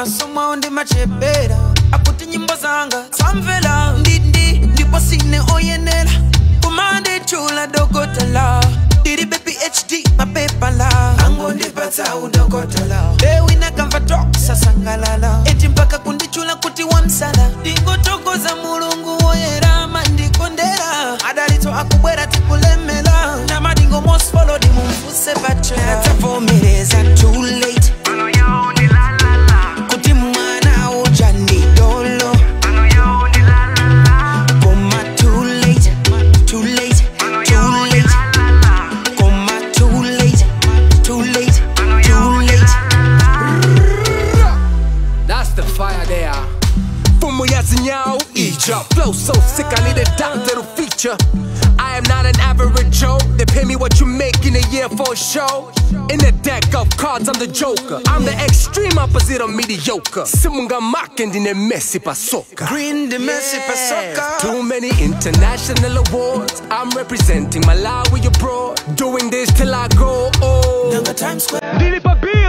Masoma undi machepera akuti nyimbo zanga samvela ndipo sine oyenela kumande chula dokotala diri baby HD mapepa la ango ndipata udokotala wina kamva toksa sangalala eti mpaka kundichula kuti wamsala ndingotokoza mulungu woyera mandikondera adalito akubwera tikulemela Namadingo most follow di mumfuse bache atafomereza too late kuti mwana ujani dolo koma too late too late too late koma too late too late too late. That's the fire there. Fumo yazinyao Egypt. Flow so sick I need a doctor to feature. I am not an average Joe. They pay me what you make in a year for a show. In a deck of cards I'm the joker. I'm the extreme opposite of mediocre. Simunga makendi ne messy pasoka. Green the messy pasoka. Too many international awards. I'm representing Malawi abroad. Doing this till I grow old. Times Square. Dili Babi.